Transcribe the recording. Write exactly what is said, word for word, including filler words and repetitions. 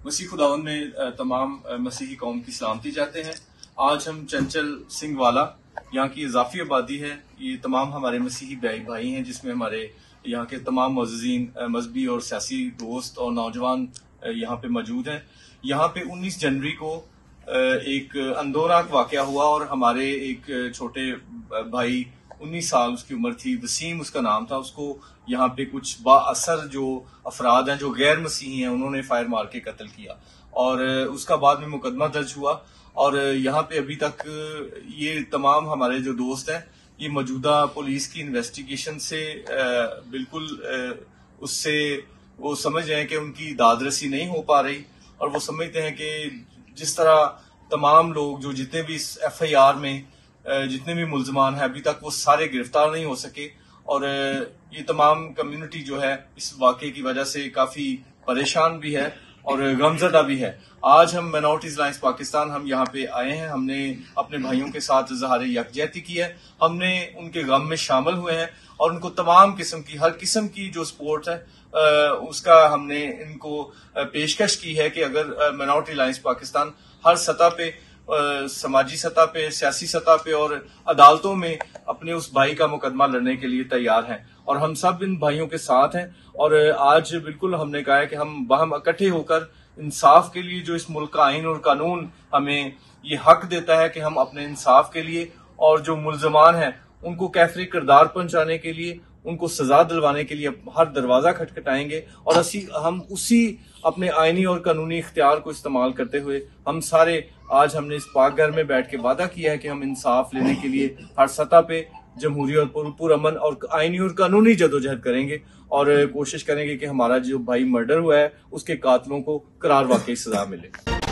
मसीह खुदावंद में तमाम मसीही कौम की सलामती चाहते हैं। आज हम चंचल सिंह वाला यहाँ की इजाफी आबादी है। ये तमाम हमारे मसीही भाई भाई हैं, जिसमें हमारे यहाँ के तमाम मुअज़्ज़िज़ीन, मजहबी और सियासी दोस्त और नौजवान यहाँ पे मौजूद हैं। यहाँ पे उन्नीस जनवरी को एक अंदोनाक वाकया हुआ और हमारे एक छोटे भाई उन्नीस साल उसकी उम्र थी, वसीम उसका नाम था, उसको यहाँ पे कुछ बाअसर जो अफराद हैं जो गैर मसीही हैं उन्होंने फायर मार के कत्ल किया और उसका बाद में मुकदमा दर्ज हुआ। और यहाँ पे अभी तक ये तमाम हमारे जो दोस्त हैं ये मौजूदा पुलिस की इन्वेस्टिगेशन से बिल्कुल उससे वो समझ रहे हैं कि उनकी दादरसी नहीं हो पा रही और वो समझते हैं कि जिस तरह तमाम लोग जो जितने भी इस एफ आई आर में जितने भी मुल्जमान हैं अभी तक वो सारे गिरफ्तार नहीं हो सके और ये तमाम कम्युनिटी जो है इस वाकये की वजह से काफी परेशान भी है और गमजदा भी है। आज हम माइनॉरिटीज अलायंस पाकिस्तान हम यहाँ पे आए हैं, हमने अपने भाइयों के साथ इज़हार यकजहती की है, हमने उनके गम में शामिल हुए हैं और उनको तमाम किस्म की हर किस्म की जो सपोर्ट है उसका हमने इनको पेशकश की है कि अगर माइनॉरिटी अलायंस पाकिस्तान हर सतह पे समाजी सतह पे, सियासी सतह पे और अदालतों में अपने उस भाई का मुकदमा लड़ने के लिए तैयार हैं और हम सब इन भाइयों के साथ हैं। और आज बिल्कुल हमने कहा है कि हम बाहम इकट्ठे होकर इंसाफ के लिए जो इस मुल्क का आइन और कानून हमें ये हक देता है कि हम अपने इंसाफ के लिए और जो मुल्जमान हैं उनको कैफरी किरदार पहुंचाने के लिए, उनको सजा दिलवाने के लिए हर दरवाजा खटखटाएंगे और असी हम उसी अपने आईनी और कानूनी इख्तियार को इस्तेमाल करते हुए हम सारे आज हमने इस पाक घर में बैठ के वादा किया है कि हम इंसाफ लेने के लिए हर सतह पे जमहूरियत और पुरअमन और आईनी और कानूनी जदोजहद करेंगे और कोशिश करेंगे कि हमारा जो भाई मर्डर हुआ है उसके कातलों को करार वाकई सजा मिले।